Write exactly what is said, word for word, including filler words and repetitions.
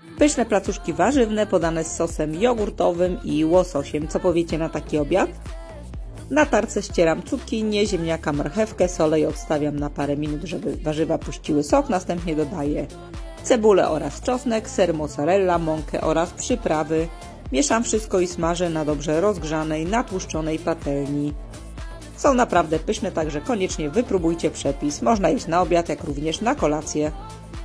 Pyszne placuszki warzywne podane z sosem jogurtowym i łososiem. Co powiecie na taki obiad? Na tarce ścieram cukinię, ziemniaka, marchewkę, solę i odstawiam na parę minut, żeby warzywa puściły sok. Następnie dodaję cebulę oraz czosnek, ser mozzarella, mąkę oraz przyprawy. Mieszam wszystko i smażę na dobrze rozgrzanej, natłuszczonej patelni. Są naprawdę pyszne, także koniecznie wypróbujcie przepis. Można jeść na obiad, jak również na kolację.